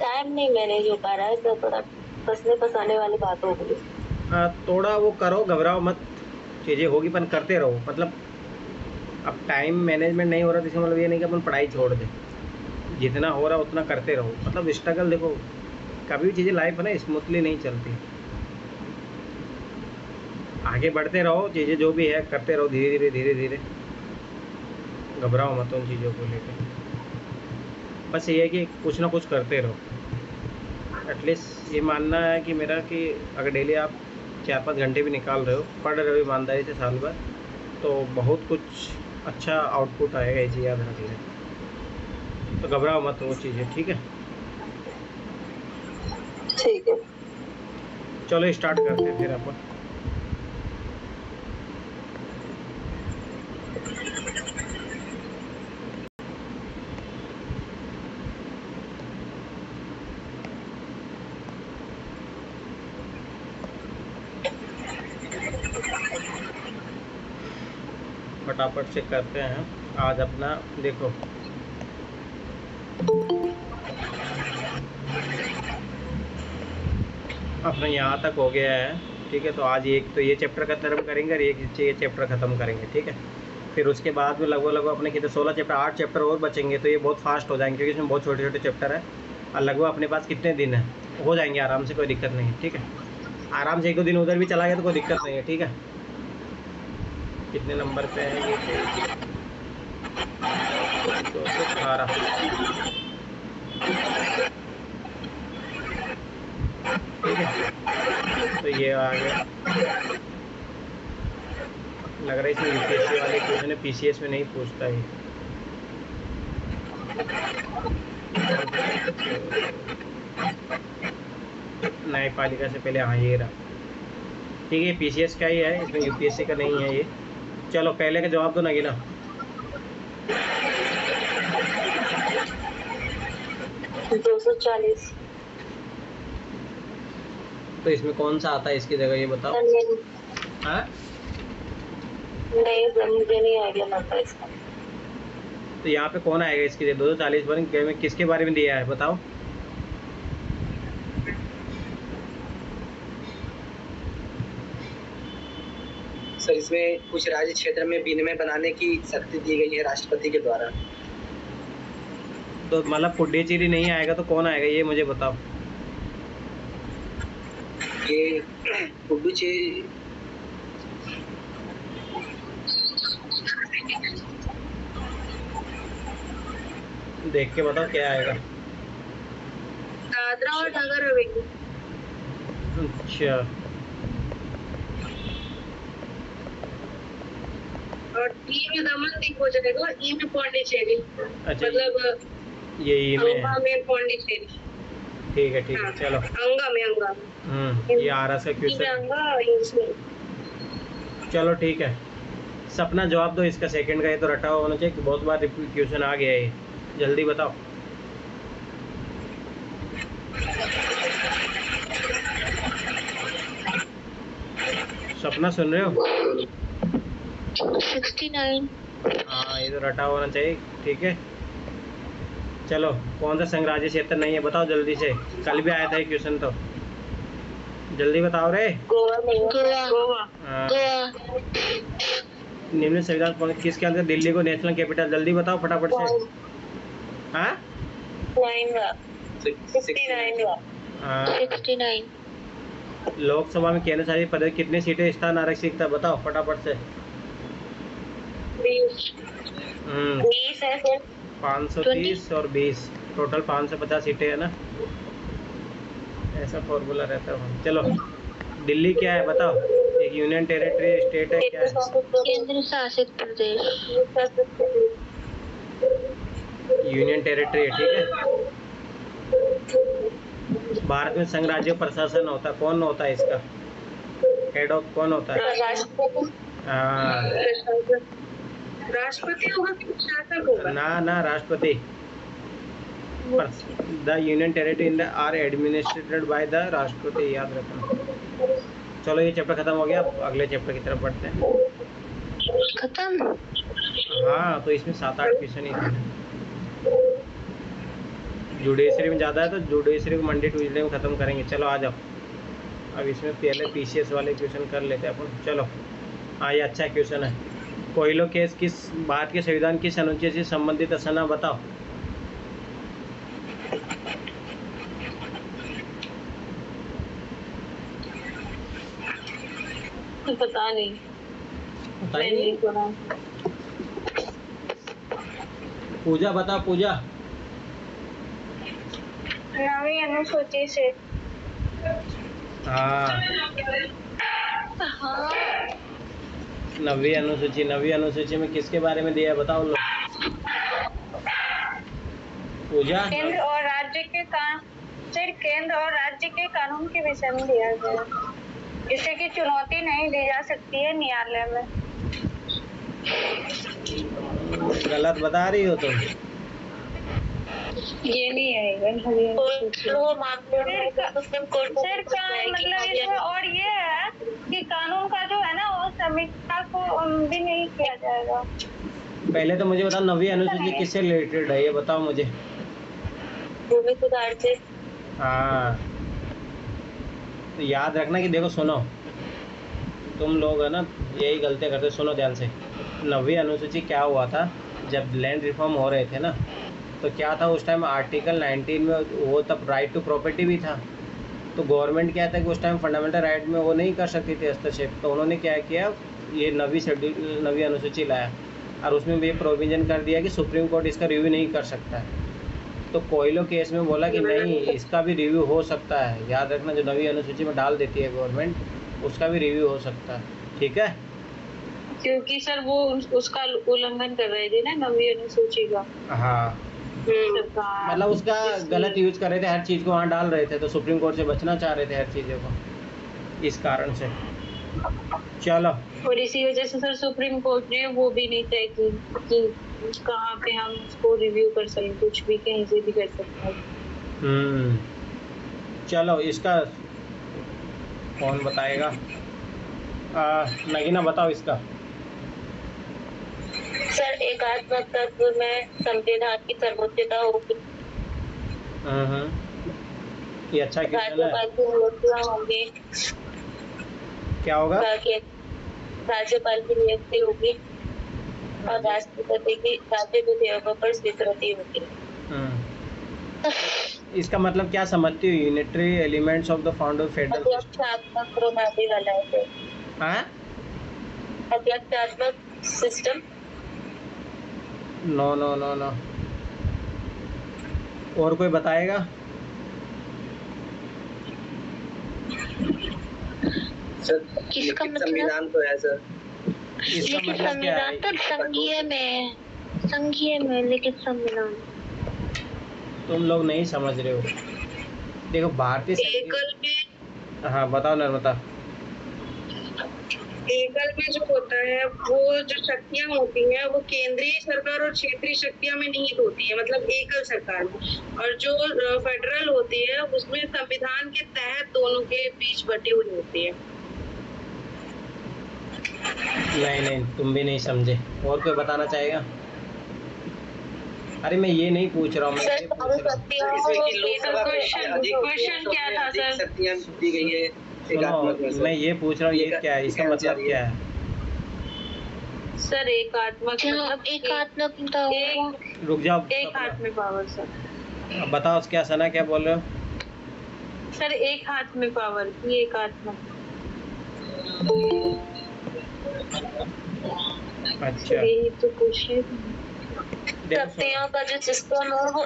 Time नहीं manage हो पा रहा है, तो थोड़ा फंसने फंसाने वाली बात हो गई। थोड़ा वो करो, घबराओ मत, चीज़ें होगी पर करते रहो। मतलब अब टाइम मैनेजमेंट नहीं हो रहा तो इसका मतलब ये नहीं कि अपन पढ़ाई छोड़ दें, जितना हो रहा उतना करते रहो। मतलब स्ट्रगल देखो, कभी भी चीज़ें लाइफ है ना स्मूथली नहीं चलती, आगे बढ़ते रहो, चीज़ें जो भी है करते रहो, धीरे धीरे धीरे धीरे, घबराओ मत उन चीज़ों को लेकर। बस ये है कि कुछ ना कुछ करते रहो। एटलीस्ट ये मानना है कि मेरा कि अगर डेली आप 4-5 घंटे भी निकाल रहे हो, पढ़ रहे हो ईमानदारी से साल भर, तो बहुत कुछ अच्छा आउटपुट आएगा, ये चीज़ याद रख लें। तो घबराओ मत वो चीज़ें, ठीक है? ठीक है, चलो स्टार्ट करते हैं फिर अपन। फटाफट से करते हैं आज अपना। देखो अपना यहाँ तक हो गया है, ठीक है? तो आज एक तो ये चैप्टर खत्म करेंगे और एक ये चैप्टर ख़त्म करेंगे, ठीक है? फिर उसके बाद में लगभग अपने कितने 16 चैप्टर, 8 चैप्टर और बचेंगे, तो ये बहुत फास्ट हो जाएंगे क्योंकि इसमें बहुत छोटे छोटे चैप्टर है। और लगभग अपने पास कितने दिन है, हो जाएंगे आराम से, कोई दिक्कत नहीं है, ठीक है? आराम से 1-2 दिन उधर भी चला गया तो कोई दिक्कत नहीं है, ठीक है? कितने नंबर पे है ये पेज? 218। ठीक है, तो ये आ गया। लग रहा है इसमें यूपीएससी वाले क्वेश्चन है, पीसीएस में नहीं पूछता है। न्यायपालिका से पहले, हाँ ये रहा, ठीक है? पीसीएस का ही है, इसमें यूपीएससी का नहीं है ये। चलो पहले का जवाब दो नगीना। 240। तो इसमें कौन सा आता है इसकी जगह, ये बताओ। हाँ, नहीं सर, मुझे नहीं आइडिया लगता इसका। तो यहाँ पे कौन आएगा इसकी जगह? 240 में किसके बारे में दिया है बताओ? सर इसमें कुछ राज्य क्षेत्र में विनिमय बनाने की शक्ति दी गई है राष्ट्रपति के द्वारा। तो मतलब पुडुचेरी नहीं आएगा तो कौन आएगा ये मुझे बताओ। ये पुडुचेरी, देख के बताओ क्या आएगा। दादरा और नगर हवेली। अच्छा, और डी में दमन दीप हो जाएगा, ई में पौंडीचेरी। अच्छा, मतलब ये ई में अंगा में पौंडीचेरी। ठीक है, ठीक है, चलो। अंगा में ये आ रहा है क्वेश्चन। अंगा इसमें। चलो ठीक है, सपना जवाब दो इसका, सेकंड का ये तो रटा हुआ होना चाहिए, बहुत बार क्वेश्चन आ गया है ये, जल्दी बताओ। सपना सुन रहे हो? 69। हाँ, ये तो रटा होना चाहिए, ठीक है? चलो, कौन सा संघराज्य क्षेत्र नहीं है बताओ जल्दी से, कल भी आया था ये क्वेश्चन, तो जल्दी बताओ रे। गोवा में। गोवा। निम्न संविधान किसके अंदर दिल्ली को नेशनल कैपिटल, जल्दी बताओ फटाफट से। हाँ, 69। लोकसभा में केंद्र शासित प्रदेश कितनी सीटें स्थान आरक्षित था बताओ फटाफट से। 20 है सर। 530 और 20, टोटल 550 सीटें है ना, ऐसा फॉर्मूला रहता है। चलो, दिल्ली क्या है बताओ, एक यूनियन टेरिटरी स्टेट है, क्या है? केंद्र शासित प्रदेश। यूनियन टेरिटरी है, ठीक है? भारत में संघ राज्य प्रशासन होता है, कौन होता है इसका हेड ऑफ, कौन होता है? राष्ट्रपति। हाँ, राष्ट्रपति होगा कि शासक होगा? ना राष्ट्रपति। The union territory in the are administered by the राष्ट्रपति, याद रखना। चलो ये चैप्टर खत्म हो गया, अब अगले चैप्टर की तरफ बढ़ते हैं। खत्म? हाँ, तो इसमें 7-8 क्वेश्चन ही थे। जुडिशरी में ज़्यादा है तो जुडिशरी को मंडे ट्यूजडे में ख़त्म करेंगे। चलो आ जाओ, अब इसमें पहले पीसीएस वाले क्वेश्चन कर लेते हैं अपन। चलो हाँ, ये अच्छा क्वेश्चन है। कोयलो केस किस भारत के संविधान किस अनुच्छेद से संबंधित असना बताओ। पता नहीं, बताइए। मैंने नहीं सुना। पूजा बताओ, पूजा। 9वीं अनुसूची से। हाँ, हाँ, 9वीं अनुसूची। 9वीं अनुसूची में किसके बारे में दिया है बताओ लोग। पूजा। केंद्र और राज्य के सिर्फ केंद्र और राज्य के कानून के विषय में दिया गया है, जिससे कि चुनौती नहीं दी जा सकती है न्यायालय में। गलत बता रही हो तुम। ये नहीं है वो मामले में तो सुप्रीम कोर्ट को सिर्फ का मतलब इसमें और ये है कि कानून का जो है ना वो समीक्षा को भी नहीं किया जाएगा। पहले तो मुझे बताओ 9वीं अनुसूची किससे रिलेटेड है, ये बताओ मुझे। भूमि सुधार से। हाँ, तो याद रखना कि देखो सुनो, तुम लोग है ना यही गलती करते। सुनो ध्यान से। 9वीं अनुसूची क्या हुआ था, जब लैंड रिफॉर्म हो रहे थे ना, तो क्या था उस टाइम आर्टिकल 19 में वो तब राइट टू प्रॉपर्टी भी था। तो गवर्नमेंट क्या था कि उस टाइम फंडामेंटल राइट में वो नहीं कर सकती थी हस्तक्षेप। तो उन्होंने क्या किया, ये 9वीं अनुसूची लाया और उसमें भी प्रोविज़न कर दिया कि सुप्रीम कोर्ट इसका रिव्यू नहीं कर सकता है। तो कोयलो केस में बोला कि नहीं, इसका भी रिव्यू हो सकता है। याद रखना, जो 9वीं अनुसूची में डाल देती है गवर्नमेंट, उसका भी रिव्यू हो सकता है। ठीक है, क्योंकि सर वो उसका उल्लंघन कर रहे थे ना 9वीं अनुसूची का। हाँ, सरकार मतलब उसका इसलिए। गलत यूज कर रहे थे, हर चीज़ को वहाँ डाल रहे थे। तो सुप्रीम कोर्ट से बचना चाह रहे थे हर चीज़ों को, इस कारण से। चलो, और इसी वजह से सर सुप्रीम कोर्ट ने वो भी नहीं तय की कि कहाँ पे हम उसको रिव्यू कर सकते, कुछ भी कहीं से भी कर सकते हैं। चलो इसका कौन बताएगा। नगीना बताओ इसका। सर एकात्मक तत्व में संविधान की सर्वोच्चता होगी। ये अच्छा क्वेश्चन राज्यपाल है। की नियुक्तियां होंगी। क्या होगा? राज्यपाल की नियुक्ति होगी और राष्ट्रपति की राज्य विधेयकों पर स्वीकृति होगी। इसका मतलब क्या समझती हो? Unitary elements of the founder federal अध्यक्षात्मक प्रणाली वाला है। हाँ, अध्यक्षात्मक system. No no no no. और कोई बताएगा? सर किसका लिखित मतलब? संविधान तो है सर। इसका लिखित मतलब क्या संविधान है? तो संघीय में लिखित संविधान। तुम लोग नहीं समझ रहे हो। देखो भारतीय एकल में हाँ बताओ नर्मदा। एकल में जो होता है वो जो शक्तियां होती हैं वो केंद्रीय सरकार और क्षेत्रीय शक्तियां में निहित होती है, मतलब एकल सरकार में। और जो फेडरल होती है उसमें संविधान के तहत दोनों के बीच बटी हुई होती है। नहीं, तुम भी नहीं समझे। और कोई बताना चाहेगा? अरे मैं ये नहीं पूछ रहा हूँ, मैं ये पूछ रहा हूँ। इसमें कि लोकसभा में क्वेश्चन क्या था सर? शक्तियां दी गई है एकात्मक में सुनो, सर। मैं ये पूछ रहा हूँ, ये क्या है, इसका मतलब क्या है? सर एकात्मक मतलब एकात्मक रुक जाओ, एक हाथ में पावर सर। अब बताओ क्या सना, क्या बोल रहे हो? सर एक हाथ में पावर की एकात्मक। अच्छा, यही तो पूछ रही थी। देखो शक्तियों का जो सिस्टम है वो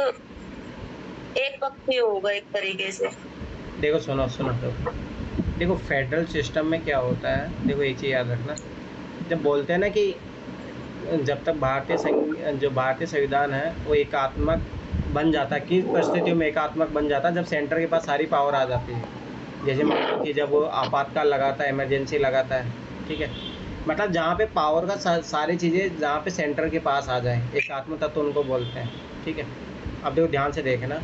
एक पक्षीय होगा एक तरीके से। देखो सुनो देखो फेडरल सिस्टम में क्या होता है। देखो एक चीज़ याद रखना, जब बोलते हैं ना कि जब तक जो भारतीय संविधान है वो एकात्मक बन जाता है, किस परिस्थितियों में एकात्मक बन जाता है? जब सेंटर के पास सारी पावर आ जाती है। जैसे मान लो कि जब वो आपातकाल लगाता है, इमरजेंसी लगाता है, ठीक है, मतलब जहाँ पे पावर का सारी चीज़ें जहाँ पे सेंटर के पास आ जाए, एकात्मक तत्व उनको बोलते हैं। ठीक है, अब देखो ध्यान से देखना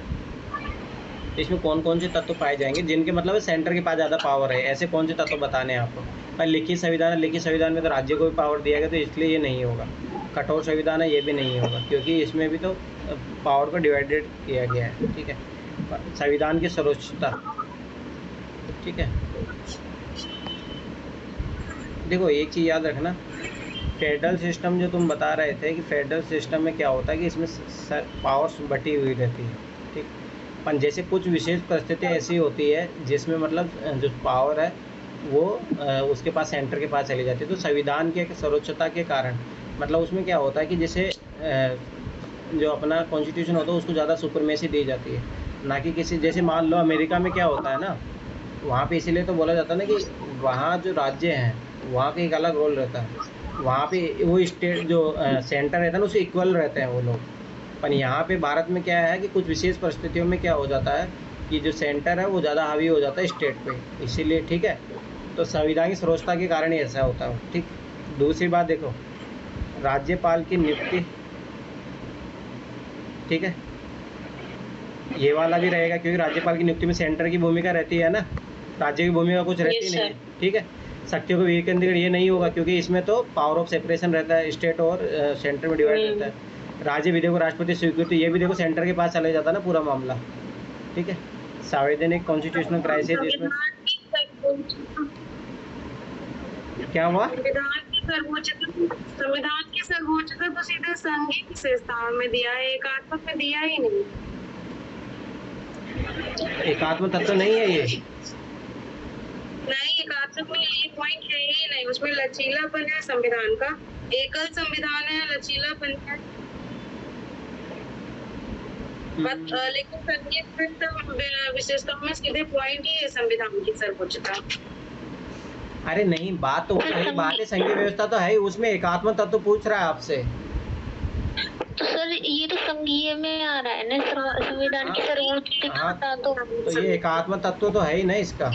इसमें कौन कौन से तत्व पाए जाएंगे जिनके मतलब सेंटर के पास ज़्यादा पावर है। ऐसे कौन से तत्व बताने हैं आपको? पर लिखित संविधान में तो राज्य को भी पावर दिया गया, तो इसलिए ये नहीं होगा। कठोर संविधान है ये भी नहीं होगा, क्योंकि इसमें भी तो पावर को डिवाइडेड किया गया है। ठीक है, संविधान की सर्वोच्चता। ठीक है, देखो एक चीज़ याद रखना, फेडरल सिस्टम जो तुम बता रहे थे कि फेडरल सिस्टम में क्या होता है कि इसमें पावर्स बटी हुई रहती है। ठीक, पर जैसे कुछ विशेष परिस्थितियाँ ऐसी होती है जिसमें मतलब जो पावर है वो उसके पास सेंटर के पास चली जाती है, तो संविधान के सर्वोच्चता के कारण मतलब उसमें क्या होता है कि जैसे जो अपना कॉन्स्टिट्यूशन होता है उसको ज़्यादा सुपरमेसी दी जाती है, ना कि किसी, जैसे मान लो अमेरिका में क्या होता है ना, वहाँ पे इसीलिए तो बोला जाता है ना कि वहाँ जो राज्य हैं वहाँ का एक अलग रोल रहता है, वहाँ पे वो स्टेट जो सेंटर रहता है ना उससे इक्वल रहते हैं वो लोग। पर यहाँ पे भारत में क्या है कि कुछ विशेष परिस्थितियों में क्या हो जाता है कि जो सेंटर है वो ज़्यादा हावी हो जाता है स्टेट पे, इसीलिए। ठीक है, तो संविधान की सर्वोच्चता के कारण ही ऐसा होता है। ठीक, दूसरी बात देखो, राज्यपाल की नियुक्ति, ठीक है, ये वाला भी रहेगा क्योंकि राज्यपाल की नियुक्ति में सेंटर की भूमिका रहती है ना, राज्य की भूमिका कुछ रहती नहीं है। ठीक है, शक्तियों को विकेंद्रीकरण ये नहीं होगा क्योंकि इसमें तो पावर ऑफ सेपरेशन रहता है, स्टेट और सेंटर में डिवाइड रहता है। राज्य विधेयक को राष्ट्रपति स्वीकृति, ये भी देखो सेंटर के पास चले जाता है ना पूरा मामला। ठीक है, संवैधानिक कॉन्स्टिट्यूशनल क्राइसिस, इसमें क्या हुआ? संविधान की सर्वोच्चता तो सीधे संघीय विशेषताओं में दिया है, एकात्मक में दिया ही नहीं। एकात्म तत्व नहीं है ये, नहीं, एकात्मक में ये पॉइंट है ही नहीं, उसमें लचीलापन है संविधान का, एकल संविधान है, लचीलापन है। लेकिन संघीय विशेषताओं में सीधे पॉइंट ही है संविधान की सर्वोच्चता। अरे नहीं, बात तो वही बात है, संघीय व्यवस्था तो है ही, उसमें एकात्म तत्व पूछ रहा है आपसे। तो सर ये तो संघीय में आ रहा है ना, संविधान की सर्वोच्चता। तो ये एकात्म तत्व तो है ही ना इसका।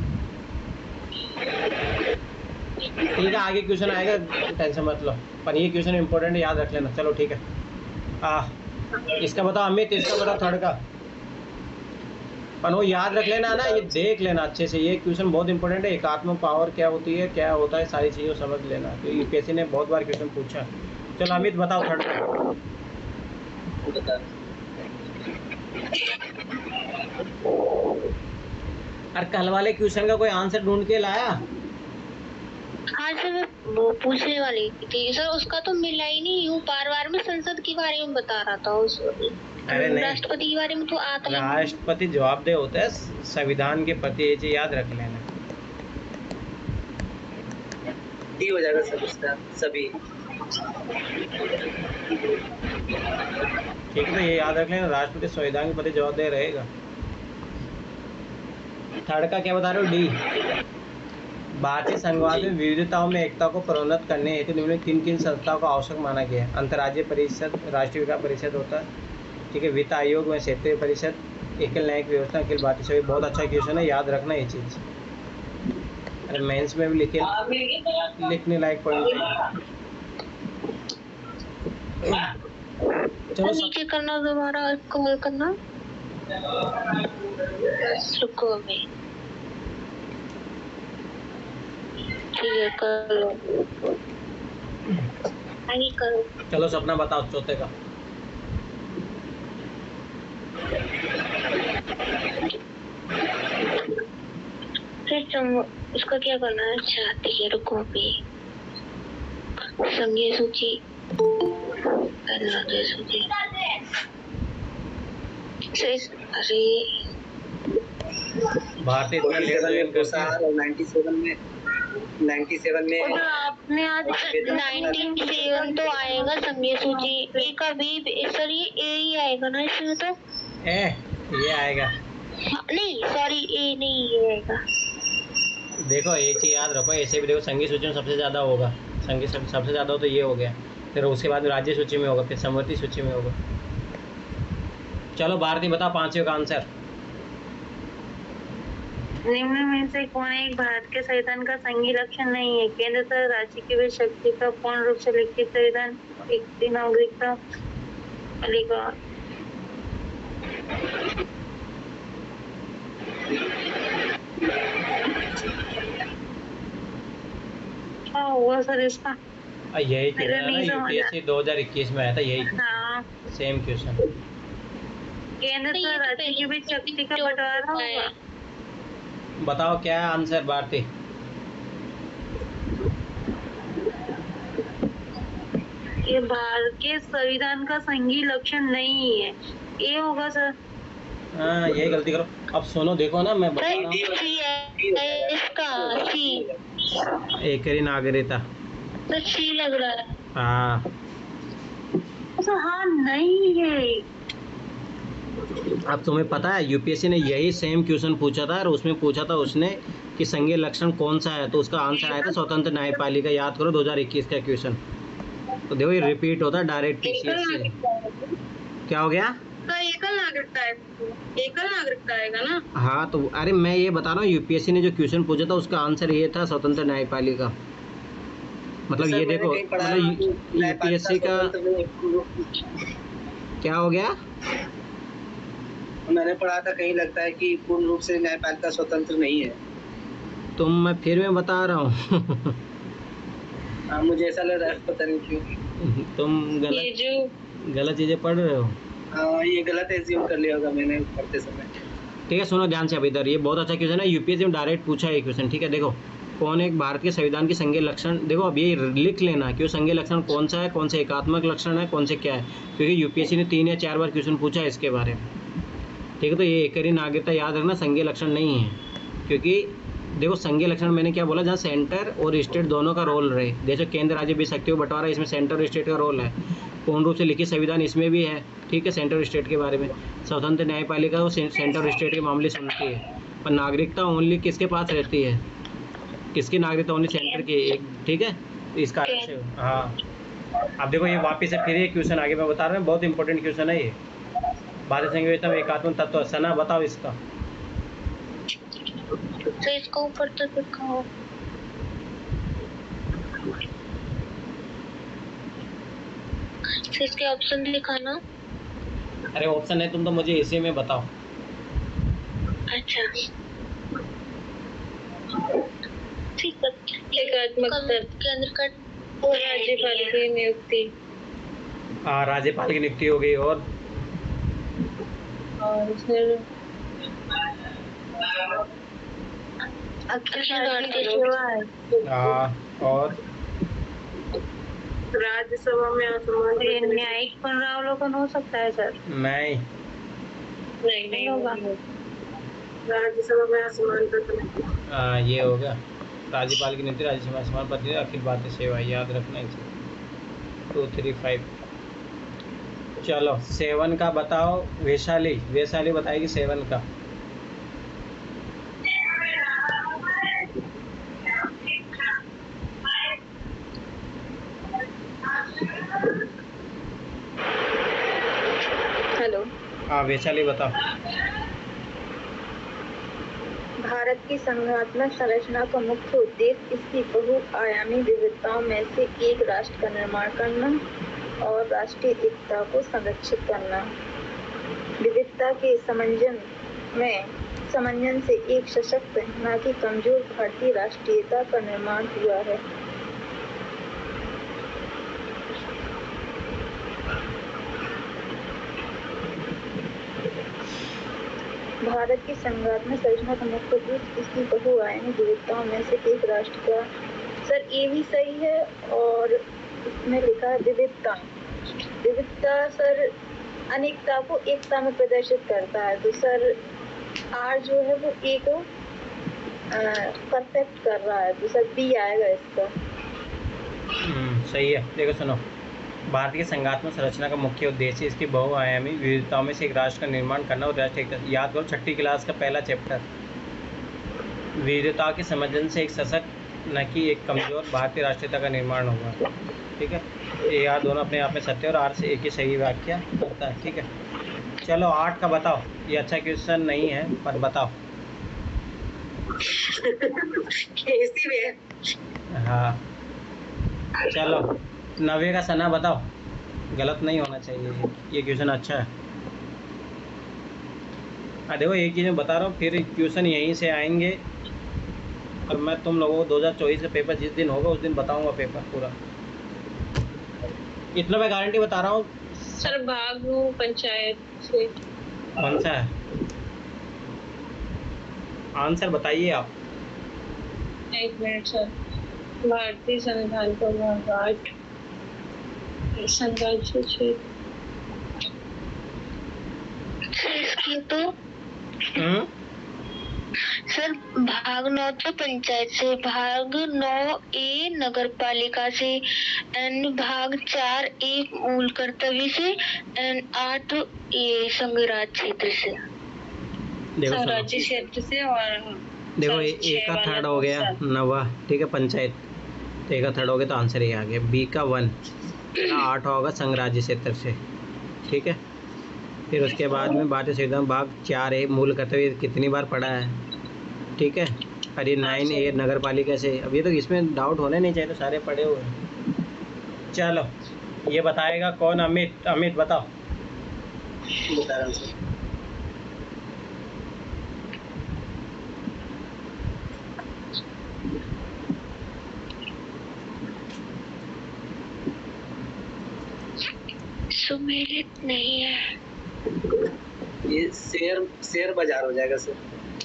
ठीक है, आगे क्वेश्चन आएगा, टेंशन मत लो, पर ये क्वेश्चन इंपॉर्टेंट है, याद रख लेना। चलो ठीक है, इसका बताओ अमित, इसका बताओ थर्ड का, पर वो याद रख लेना ना, ये देख लेना अच्छे से, ये क्वेश्चन बहुत इंपॉर्टेंट है। एकात्म पावर क्या होती है, क्या होता है, सारी चीज़ें समझ लेना, तो यूपीएससी ने बहुत बार क्वेश्चन पूछा। चलो अमित बताओ थर्ड का। अरे कल वाले क्वेश्चन का कोई आंसर ढूंढ के लाया? हाँ सर, वो पूछने वाली थी सर, उसका तो मिला ही नहीं हूँ, बार में संसद के बारे में बता रहा था उस, अरे नहीं, राष्ट्रपति के बारे में तो आता है। राष्ट्रपति जवाबदेह होता है संविधान के प्रति, ये चीज याद रख लेना। डी हो जाएगा सब उसका सभी। ठीक है, तो ये याद रख लेना, राष्ट्रपति संविधान के प्रति जवाबदेह रहेगा। थर्ड का क्या बता रहे हो? डी, भारतीय संघवाद में विविधताओं में एकता को प्रोन्नत करने हेतु निम्नलिखित किन किन संस्थाओं को आवश्यक माना गया है? अंतर्राज्यीय परिषद, राष्ट्रीय विकास परिषद होता है, ठीक है, वित्त आयोग में क्षेत्रीय परिषद, एकल न्यायिक व्यवस्था, अखिल भारतीय सभी। बहुत अच्छा क्वेश्चन है, याद रखना ये चीज़। अरे मेंस में भी लिखने लायक पॉइंट है। चलो नीचे करना, दोबारा कॉल करना, रुको अभी, ठीक है करो, आगे करो। चलो सपना बताओ चौथे का। फिर तुम उसका क्या करना है? अच्छा ठीक है, रुको अभी, संघीय सूची, सूची, अरे भारतीय इतना लेट ज्वाइन करता है। 97 में आपने आज 97 तो आएगा संघीय सूची, ए का बी, सर ये ए ही आएगा ना इसमें तो? ये आएगा नहीं, सॉरी ए नहीं, ये आएगा। देखो एक चीज याद रखो, ऐसे भी देखो संघीय सूची में सबसे ज्यादा होगा, संघीय सबसे ज्यादा हो तो ये हो गया, फिर उसके बाद राज्य सूची में होगा, फिर समवर्ती सूची में होगा। चलो भारती बताओ पांचवे का आंसर। निम्न में से कौन एक भारत के संविधान का संघीय लक्षण नहीं है? केंद्र तथा राज्य की भी शक्ति का पूर्ण रूप से लिखित संविधान, व्यक्ति नागरिकता, अधिकार। क्या हुआ सर इसका? यही मेरा क्वेश्चन है ना, नहीं समझ यूपीएससी 2021 में आया था यही हाँ, सेम क्वेश्चन। केंद्र तो ये तथा तो राज्य के पहले बीच शक्ति का जो बंटवारा होता है। होगा। बताओ क्या है आंसर भारती? ये भारत के संविधान का संघीय लक्षण नहीं है, ये होगा सर। हाँ यही गलती करो। अब सुनो देखो ना, मैं बता रहा हूँ सी है इसका, सी। एकरी नागरिकता। तो सी लग रहा है। हाँ अच्छा हाँ नहीं है। अब तुम्हें पता है यूपीएससी ने यही सेम क्वेश्चन पूछा था और उसमें पूछा था उसने कि संघीय लक्षण कौन सा है, तो उसका आंसर आया था स्वतंत्र न्यायपालिका। याद करो 2021 का क्वेश्चन। तो देखो ये रिपीट होता है डायरेक्ट पीसीएस से। क्या हो गया? तो एकल नागरिकता है, एकल नागरिकता आएगा ना। हाँ तो अरे मैं ये बता रहा हूँ यूपीएससी ने जो क्वेश्चन पूछा था उसका आंसर ये था स्वतंत्र न्यायपालिका। मतलब सर, ये मैंने देखो कहीं पढ़ा मतलब कि यूपीएससी का स्वतंत्र नहीं- क्या हो गया? मैंने पढ़ा था कहीं, लगता है कि पूर्ण रूप से न्यायपालिका स्वतंत्र नहीं है। मैं फिर बता रहा हूँ हाँ, मुझे ऐसा लग रहा है, पता नहीं क्यों। तुम ये गलत चीजें पढ़ रहे हो। हाँ, ये गलत एज्यूम कर लिया होगा मैंने पढ़ते समय। ठीक है सुनो ध्यान से अब इधर, ये बहुत अच्छा क्वेश्चन है, यूपीएससी में डायरेक्ट पूछा है ये क्वेश्चन। ठीक है देखो, कौन एक भारत के संविधान की संघीय लक्षण, देखो अब ये लिख लेना कि वो संघीय लक्षण कौन सा है, कौन से एकात्मक लक्षण है, कौन से क्या है, क्योंकि यूपीएससी ने 3 या 4 बार क्वेश्चन पूछा है इसके बारे में। ठीक है, तो ये एकरी नागरिकता याद रखना संघीय लक्षण नहीं है, क्योंकि देखो संघीय लक्षण मैंने क्या बोला, जहाँ सेंटर और स्टेट दोनों का रोल रहे। जैसे केंद्र राज्य बीच शक्तियों बंटवारा, इसमें सेंटर और स्टेट का रोल है। पूर्ण रूप से लिखित संविधान इसमें भी है। ठीक है, सेंटर और स्टेट के बारे में। स्वतंत्र न्यायपालिका वो सेंटर और स्टेट के मामले सुनती है, पर नागरिकता ओनली किसके पास रहती है, किसकी नागरिकता ओनली सेंटर की एक। ठीक है, तो इस कारण से हाँ। अब देखो ये वापिस से फिर ये क्वेश्चन आगे मैं बता रहा हूँ, बहुत इंपॉर्टेंट क्वेश्चन है ये। भारतीय संघ व्यवस्था में एकात्मक तत्व सना बताओ इसका। तो इसको ऊपर तक लिखा तो इसके ऑप्शन दिखाना। अरे ऑप्शन है, तुम तो मुझे इसी में बताओ। अच्छा ठीक है। एकात्मक तत्व, केंद्र का और राज्यपाल की नियुक्ति, हाँ राज्यपाल की नियुक्ति हो गई, और फिर अखिल भारतीय सेवा है। हाँ और राज्यसभा में असमान ये न्यायिक पुनरावलोकन हो सकता है सर। नहीं, नहीं होगा। राज्यसभा में असमान तत्व, ये होगा राज्यपाल की नियुक्ति, राज्यसभा समान पद, अखिल भारतीय सेवा, याद रखना इसे। 2 3 5। चलो 7 का बताओ। वैशाली बताएगी 7 का। हेलो। हाँ वैशाली बताओ। भारत की संघात्मक संरचना का मुख्य उद्देश्य इसकी बहुआयामी विविधताओं में से एक राष्ट्र का निर्माण करना और राष्ट्रीय एकता को संरक्षित करना। विविधता के समंजन से एक सशक्त न कि कमजोर भारतीय राष्ट्रीयता का निर्माण हुआ है। भारत की संघात्मक संरचना का मुख्य उद्देश्य इसकी बहुआयामी विविधताओं में से एक राष्ट्र का, सर ये भी सही है, और इसमें लिखा है विविधता सर अनेकता को एकता में प्रदर्शित करता है, तो सर आर जो है वो ए को परफेक्ट कर रहा है, तो सर बी आएगा इसका। सही है। देखो सुनो, भारत की संघात्मक संरचना का मुख्य उद्देश्य इसकी बहुआयामी विविधताओं में से एक राष्ट्र का निर्माण करना और राष्ट्रीय एकता। याद करो 6ठी क्लास का पहला चैप्टर, विविधता के समंजन से एक सशक्त न कि एक कमजोर भारतीय राष्ट्रीयता का निर्माण होगा। ठीक है, ये याद दोनों अपने आप में सत्य और आर से एक ही सही व्याख्या करता है। ठीक है, चलो 8 का बताओ। ये अच्छा क्वेश्चन नहीं है पर बताओ। कैसी वे? हाँ चलो 9 का सना बताओ। गलत नहीं होना चाहिए, ये क्वेश्चन अच्छा है। देखो एक चीज़ मैं बता रहा हूँ, फिर क्वेश्चन यहीं से आएंगे और मैं तुम लोगों को 2024 का पेपर जिस दिन होगा उस दिन बताऊंगा पेपर पूरा। इतना मैं गारंटी बता रहा हूँ। सर भाग लूं पंचायत से। कौन सा है आंसर बताइए आप। एक मिनट सर। भारतीय संविधान का भाग संघर्ष क्षेत्र। इसकी तो सर भाग 9 तो पंचायत से, भाग 9A नगर पालिका से, एंड भाग 4A मूल कर्तव्य से, एंड 8A संघ राज्य क्षेत्र से। देखो सर सुनो, राज्य क्षेत्र से और देखो सर ए का वाला थर्ड हो गया सर। 9, ठीक है पंचायत। तो ए का थर्ड हो गया तो आंसर ये आ गया। बी का 1 का 8 होगा संघ राज्य क्षेत्र से, ठीक है। फिर उसके बाद में भारतीय संविधान भाग 4A मूल कर्तव्य कितनी बार पढ़ा है, ठीक है। और ये 9A नगर पालिका से। अब ये तो इसमें डाउट होने नहीं चाहिए, तो सारे पढ़े हुए हैं। चलो ये बताएगा कौन? अमित। अमित बताओ। बता रहा हूँ सर। सुमेलित नहीं है। ये शेयर बाजार हो जाएगा सर।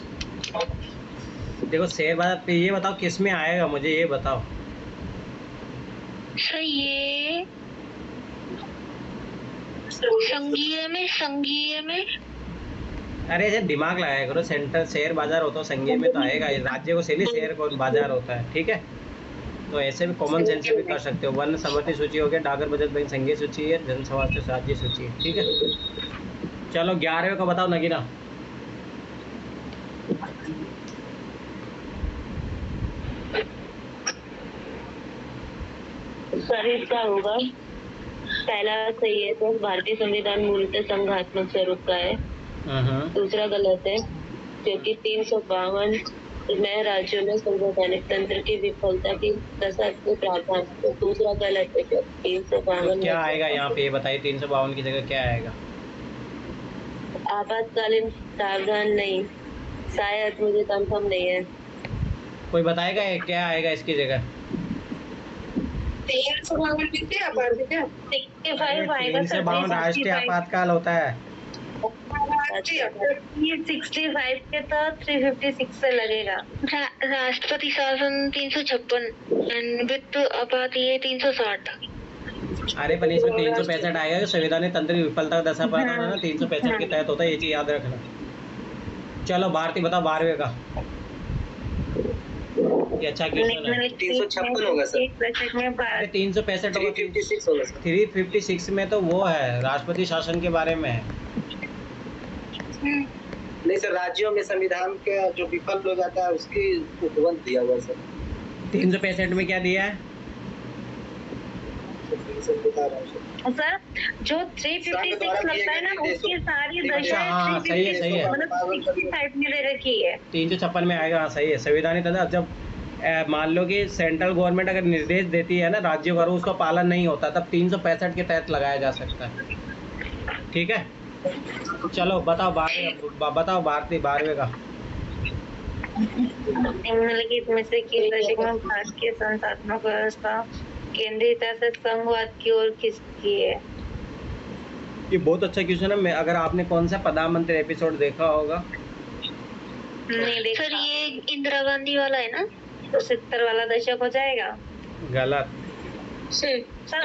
देखो शेयर बाजार पे ये बताओ किस में आएगा, मुझे ये बताओ। सर ये संघीय में अरे ऐसे दिमाग लगाया करो, सेंटर शेयर बाजार होता है संघीय में तो आएगा। राज्य को सैली शेयर कौन बाजार होता है, ठीक है। तो ऐसे भी कॉमन सेंस से भी कर सकते हो। वर्ण समृद्धि सूची हो गया, डाकर बचत बैंक संघीय सूची है, जन स्वास्थ्य राज्य सूची है, ठीक है। चलो 11वें का बताओ नगीना। सर इसका होगा पहला सही है, तो भारतीय संविधान मूलतः संघात्मक स्वरूप का है। दूसरा गलत है, क्योंकि 352 में राज्यों में संवैधानिक तंत्र की विफलता की दशा को प्रावधान। तो दूसरा गलत है, क्योंकि 352 क्या आएगा यहाँ पे, ये बताइए। 352 की जगह क्या आएगा? आपातकालीन प्रावधान नहीं, शायद, मुझे कंफर्म नहीं है। कोई बताएगा ये क्या आएगा इसकी जगह? 352 कितने आपात है? 65 आएगा सर। 352 राष्ट्रीय आपातकाल होता है। ये 65 के तो 356 से लगेगा। राष्ट्रपति शासन 356, एंड वित्त आपात ये 360। अरे पर इसमें 365 आएगा जो संवैधानिक तंत्र की विफलता का दशा पाता है ना, 365 के तहत होता है, ये चीज याद रखना। चलो भारती बताओ 12वें का। ये अच्छा क्वेश्चन है। 356 होगा सर। अरे 365 होगा। 356 होगा सर। 356 में तो वो है राष्ट्रपति शासन के बारे में है। नहीं सर, राज्यों में संविधान का जो विफल हो जाता है उसकी उपबंध दिया हुआ है सर। 365 में क्या दिया है? सर बता रहा हूँ सर। सर जो 356 लगता है ना, उसकी सारी दशा हाँ, सही है, सही है। मतलब 65 में दे रखी है। 356 में आएगा, हाँ सही है। संवैधानिक तंत्र जब मान लो कि सेंट्रल गवर्नमेंट अगर निर्देश देती है ना राज्यों का, उसका पालन नहीं होता, तब 365 के तहत लगाया जा सकता है, ठीक है। चलो बताओ बताओ भारती 12वें का। निम्नलिखित में से किस दशक में भारत की संस्थात्मक व्यवस्था केंद्रीयता से संघवाद की ओर खिसकी है? ये बहुत अच्छा क्वेश्चन है। मैं अगर आपने कौन सा प्रधानमंत्री एपिसोड देखा होगा? नहीं देखा। सर ये इंदिरा गांधी वाला है ना? तो 70 वाला दशक हो जाएगा। गलत। सर सर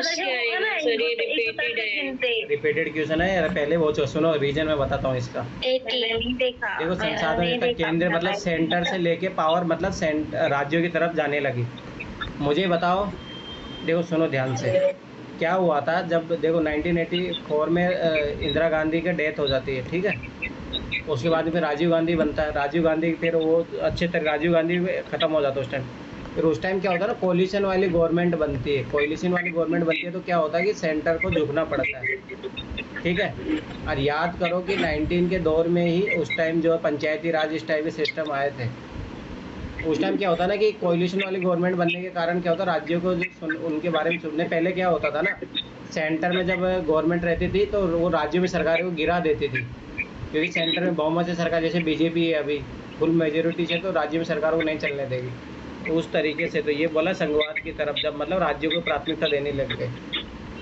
रिपीटेड क्वेश्चन है यार, पहले वो सुनो, रीजन में बताता हूँ इसका। नहीं देखा। देखो संसाधन तक केंद्र मतलब सेंटर से लेके पावर मतलब राज्यों की तरफ जाने लगी। मुझे बताओ, देखो सुनो ध्यान से, क्या हुआ था जब देखो 1984 में इंदिरा गांधी का डेथ हो जाती है, ठीक है। उसके बाद फिर राजीव गांधी बनता है। राजीव गांधी फिर वो अच्छे तरह राजीव गांधी खत्म हो जाता है उस टाइम। फिर उस टाइम क्या होता है ना, कोलिशन वाली गवर्नमेंट बनती है। कोलिशन वाली गवर्नमेंट बनती है तो क्या होता है कि सेंटर को झुकना पड़ता है, ठीक है। और याद करो कि 19 के दौर में ही उस टाइम जो पंचायती राज इस टाइप के सिस्टम आए थे। उस टाइम क्या होता ना कि कोलिशन वाली गवर्नमेंट बनने के कारण क्या होता, राज्यों को उनके बारे में सुनने। पहले क्या होता था ना, सेंटर में जब गवर्नमेंट रहती थी तो वो राज्यों में सरकारों को गिरा देती थी, क्योंकि सेंटर में बहुमत से सरकार, जैसे बीजेपी है अभी फुल मेजोरिटी से, तो राज्य में सरकारों को नहीं चलने देगी। तो उस तरीके से तो ये बोला संघवाद की तरफ, जब मतलब राज्यों को प्राथमिकता देने लग गए,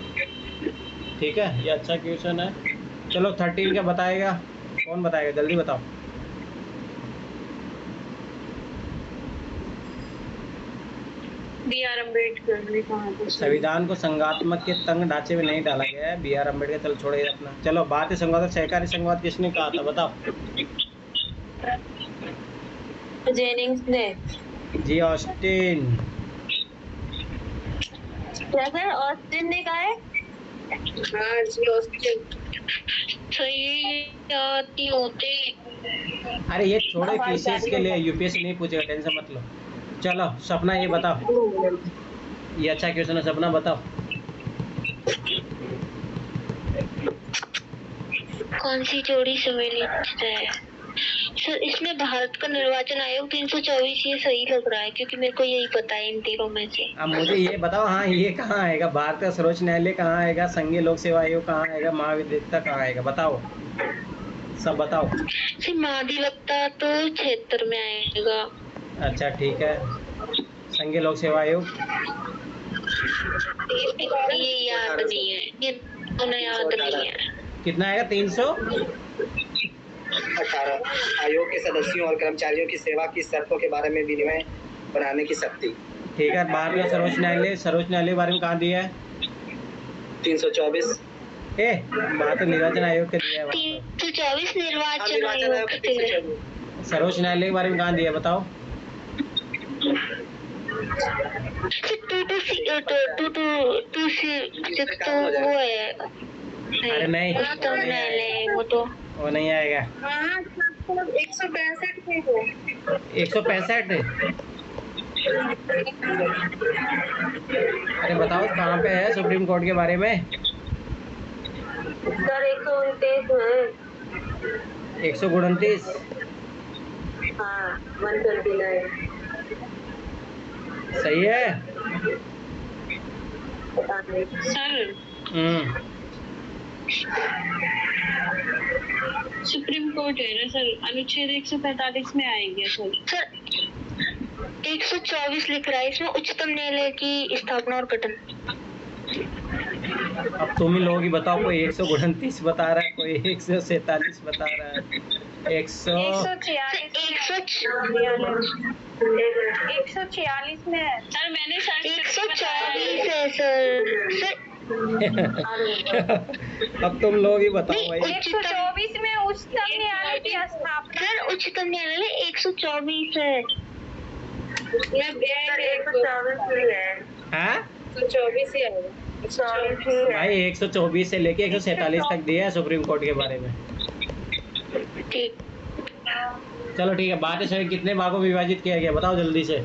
ठीक है, ये अच्छा क्वेश्चन है। चलो 13 क्या बताएगा, कौन बताएगा, जल्दी बताओ। B.R. अम्बेडकर ने कहा था। संविधान को संघात्मक के तंग ढांचे में नहीं डाला गया है, B.R. अम्बेडकर। चलो छोड़िए अपना। चलो भारतीय संघवाद और सहकारी संघवाद किसने कहा था, बताओ। जेनिंग्स ने। जी ऑस्टिन। क्या सर, ऑस्टिन ने कहा है? हाँ जी, ऑस्टिन। सही आती होते। अरे ये छोड़ो, पीसीएस के लिए, यूपीएससी नहीं पूछेगा, टेंशन मत लो। चलो सपना ये बताओ, ये अच्छा क्वेश्चन है, सपना बताओ। कौन सी जोड़ी सम्मिलित है? सर इसमें भारत का निर्वाचन आयोग 324 ये सही लग रहा है, क्योंकि मेरे को यही पता है इन तीनों में से। अब मुझे ये बताओ, हाँ ये कहाँ आएगा, भारत का सर्वोच्च न्यायालय कहाँ आएगा, संघीय लोक सेवा आयोग कहाँ आएगा, महाविद्यालय कहाँ आएगा, बताओ, सब बताओ। सर महाधिवक्ता तो क्षेत्र में आएगा। अच्छा ठीक है, संघीय लोक सेवा आयोग ये याद नहीं है, ये दोनों याद नहीं है। कितना आएगा, 318 आयोग के सदस्यों और कर्मचारियों की सेवा की शर्तों के बारे में विनिमय बनाने की शक्ति। ठीक है, भारत का सर्वोच्च न्यायालय के बारे में कहाँ दिया है, 324 भारत निर्वाचन आयोग के दिया है। 324 निर्वाचन आयोग के। सर्वोच्च न्यायालय के बारे में कहाँ दिया है, बताओ। वो है, अरे नहीं, उच्चतम न्यायालय, वो नहीं आएगा। 165 में है। 165। अरे बताओ कहाँ पे है सुप्रीम कोर्ट के बारे में। सर 129 है। 129। हाँ 129 सही है। पता नहीं सर सुप्रीम कोर्ट है ना सर, अनुच्छेद 145 में आएंगे सर। 124 लिख रहा है इसमें, उच्चतम न्यायालय की स्थापना और गठन। अब तुम ही लोग ही बताओ, कोई 129 बता रहा है, कोई 147 बता रहा है, 146 में है सर मैंने सर्च 124 है सर। अब तुम लोग ही बताओ भाई। 124 में उच्चतम न्यायालय की स्थापना। सर उच्चतम न्यायालय 124 है। 124 ही है। हाँ 124 ही आएगा। 24 ही है। भाई 124 से लेके 147 तक दिया है सुप्रीम कोर्ट के बारे में। ठीक। चलो ठीक है, भारतीय संविधान कितने भागों में विभाजित किया गया, बताओ जल्दी से।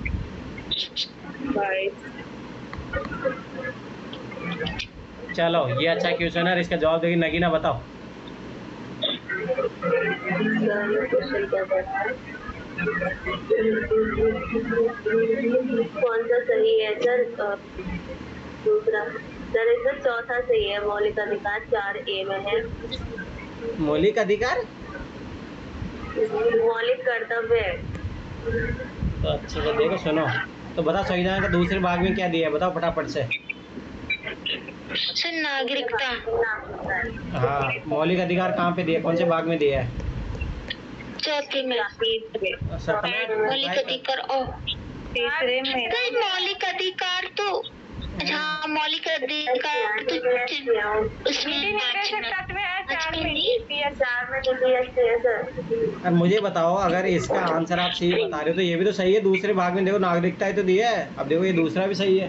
22। चलो ये अच्छा क्वेश्चन है, इसका जवाब देगी नगीना, बताओ। कौन सा सही है सर? दूसरा सर, इसका चौथा सही है। मौलिक अधिकार 4A में है। मौलिक अधिकार, मौलिक कर्तव्य है। तो अच्छे से देखो सुनो, तो बताओ संविधान का दूसरे भाग में क्या दिया है, बताओ फटाफट से। सर नागरिकता। हाँ मौलिक अधिकार कहाँ पे दिया, कौन से भाग में दिया है? चौथे में। मौलिक अधिकार और तीसरे में। सर मौलिक अधिकार तो, हाँ मौलिक अधिकार तो उसमें 4 में तो दिया सर। अब मुझे बताओ, अगर इसका आंसर आप सही बता रहे हो तो ये भी तो सही है, दूसरे भाग में देखो नागरिकता ही तो दिया है। अब देखो ये दूसरा भी सही है।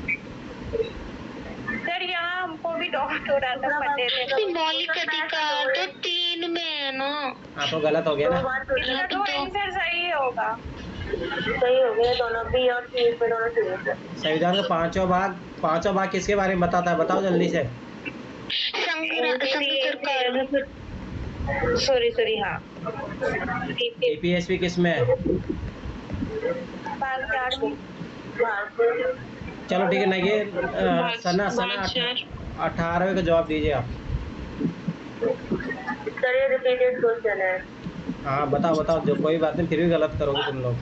सर यहाँ हमको भी डाउट हो रहा था पढ़ते थे। मौलिक अधिकार तो 3 में है ना। हाँ तो गलत हो गया ना। इसका तो आंसर सही होगा। सही हो गया, दोनों B और C पे दोनों सही है सर। संविधान का पांचवा भाग किसके बारे में बताता है, बताओ जल्दी से। संघ सरकार। सॉरी हाँ। ईपीएसपी किस में है? चलो ठीक है ना, ये सना 18वें का जवाब दीजिए आप। सर ये रिपीटेड क्वेश्चन है। हाँ बताओ, जो कोई बात नहीं, फिर भी गलत करोगे तुम लोग,